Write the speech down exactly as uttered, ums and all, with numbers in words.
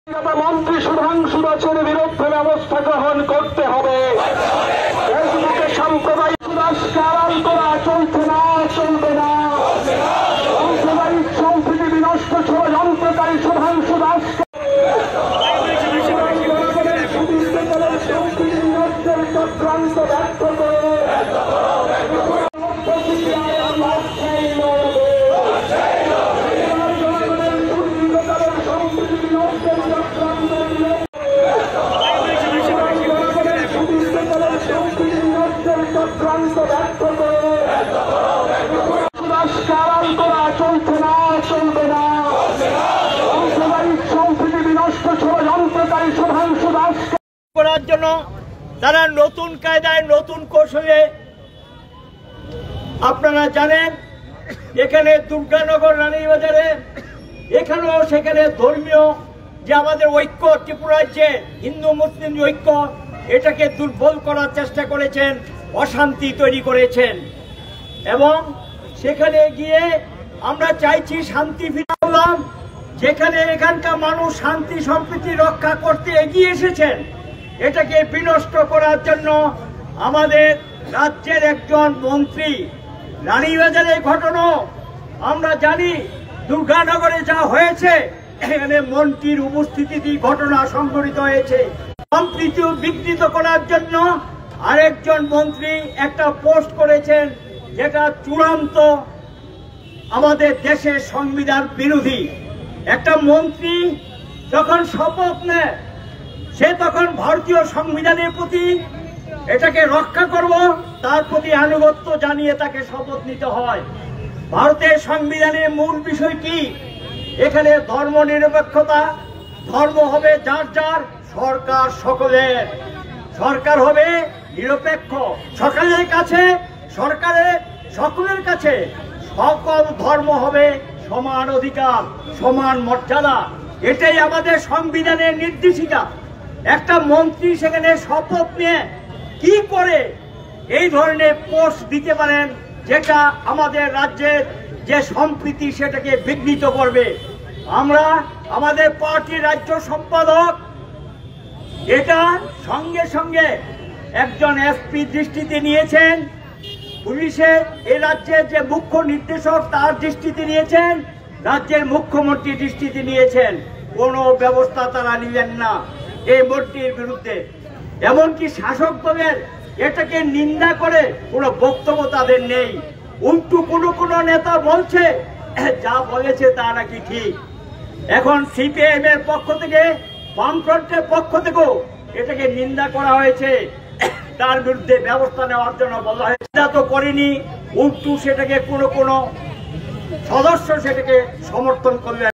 মন্ত্রী সুধাংশু দাসের বিরুদ্ধে ব্যবস্থা গ্রহণ করতে হবে। ফেসবুকে সাম্প্রদায়িক দাসকে আড়াল করা চলছে না, চলবে না। সাম্প্রদায়িক সম্প্রীতি বিনষ্ট ষড়যন্ত্রকারী সুধাংশু দাসকে চক্রান্ত ব্যর্থ করে চক্রান্ত ব্যর্থ করে দাসকে আড়াল করা চলছে না, চলবে না। সাম্প্রদায়িক সম্প্রীতি বিনষ্ট ষড়যন্ত্রকারী সুধাংশু দাসকে করার জন্য তারা নতুন কায়দায় নতুন কৌশলে, আপনারা জানেন এখানে দুর্গানগর রানীবাজারে এখানেও সেখানে ধর্মীয় যে আমাদের ঐক্য ত্রিপুরা রাজ্যে হিন্দু মুসলিম ঐক্য, এটাকে দুর্বল করার চেষ্টা করেছেন, অশান্তি তৈরি করেছেন। এবং সেখানে গিয়ে আমরা চাইছি শান্তি ফিরালাম, যেখানে এখানকার মানুষ শান্তি সম্প্রীতি রক্ষা করতে এগিয়ে এসেছেন, এটাকে বিনষ্ট করার জন্য আমাদের রাজ্যের একজন মন্ত্রী, রানীবাজারের ঘটনা আমরা জানি, দুর্গানগরে যা হয়েছে এখানে মন্ত্রীর উপস্থিতিতে ঘটনা সংঘটিত হয়েছে। সম্প্রীতি বিঘ্নিত করার জন্য আরেকজন মন্ত্রী একটা পোস্ট করেছেন, যেটা চূড়ান্ত আমাদের দেশের সংবিধান বিরোধী। একটা মন্ত্রী যখন শপথ নেয়, সে তখন ভারতীয় সংবিধানের প্রতি এটাকে রক্ষা করব, তার প্রতি আনুগত্য জানিয়ে তাকে শপথ নিতে হয়। ভারতের সংবিধানের মূল বিষয় কি? এখানে ধর্ম নিরপেক্ষতা, ধর্ম হবে যার যার, সরকার সকলের, সরকার হবে নিরপেক্ষ, সকলের কাছে, সরকারের সকলের কাছে সকল ধর্ম হবে সমান অধিকার, সমান মর্যাদা। এটাই আমাদের সংবিধানের নির্দেশিকা। একটা মন্ত্রী সেখানে শপথ নিয়ে কি করে এই ধরনের পোস্ট দিতে পারেন, যেটা আমাদের রাজ্যের যে সম্প্রীতি সেটাকে বিঘ্নিত করবে? আমরা আমাদের পার্টির রাজ্য সম্পাদক এটা সঙ্গে সঙ্গে একজন এসপি দৃষ্টিতে নিয়েছেন, পুলিশের এই রাজ্যের যে মুখ্য নির্দেশক তার দৃষ্টিতে নিয়েছেন, রাজ্যের মুখ্যমন্ত্রী দৃষ্টিতে নিয়েছেন, কোনো ব্যবস্থা তারা নিলেন না এই মন্ত্রীর বিরুদ্ধে। এমনকি শাসক দলের এটাকে নিন্দা করে কোনো বক্তব্য তাদের নেই। উল্টো কোনো কোনো নেতা বলছে যা বলেছে তা নাকি ঠিক। এখন সিপিএম এর পক্ষ থেকে, বামফ্রন্টের পক্ষ থেকেও এটাকে নিন্দা করা হয়েছে, তার বিরুদ্ধে ব্যবস্থা নেওয়ার জন্য বলা হয়েছে। তা তো করেনি, উল্টো সেটাকে কোনো কোনো সদস্য সেটাকে সমর্থন করলেন।